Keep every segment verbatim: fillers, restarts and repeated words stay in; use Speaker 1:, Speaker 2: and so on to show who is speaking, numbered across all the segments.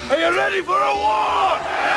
Speaker 1: Are you ready for a war?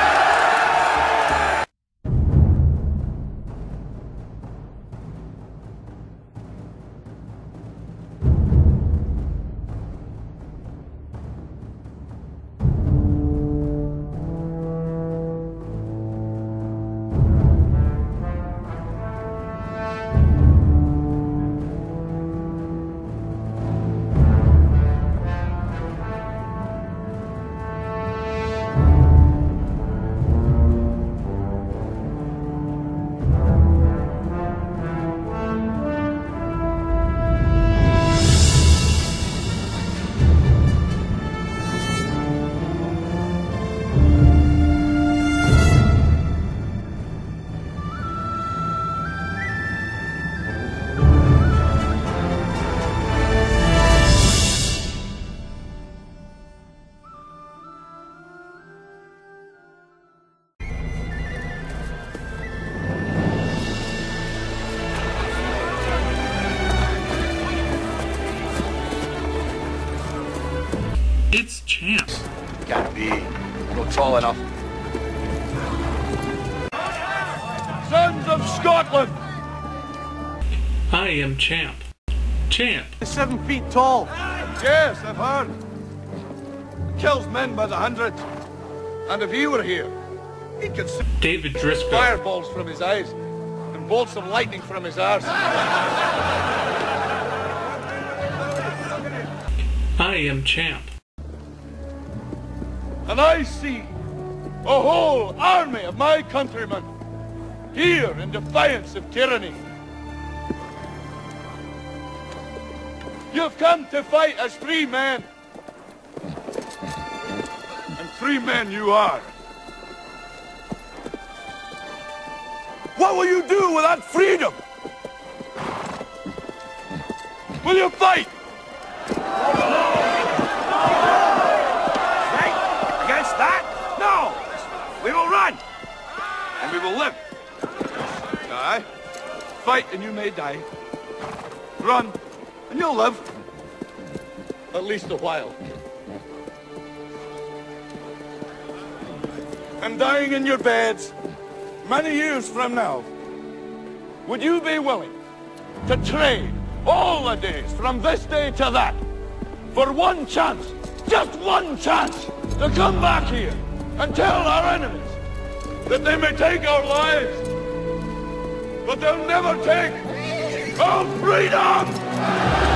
Speaker 2: It's Champ.
Speaker 1: Can't be. Not tall enough. Sons of Scotland!
Speaker 2: I am Champ. Champ.
Speaker 1: Seven feet tall. Yes, I've heard. Kills men by the hundreds. And if he were here, he could see
Speaker 2: David Driscoll.
Speaker 1: fireballs from his eyes and bolts of lightning from his arse.
Speaker 2: I am Champ.
Speaker 1: And I see a whole army of my countrymen here in defiance of tyranny. You've come to fight as free men. And free men you are. What will you do with that freedom? Will you fight? Against that? No! We will run! And we will live. Aye. Fight and you may die. Run and you'll live. At least a while. And dying in your beds many years from now, would you be willing to trade all the days from this day to that for one chance, just one chance, to come back here and tell our enemies that they may take our lives, but they'll never take our freedom!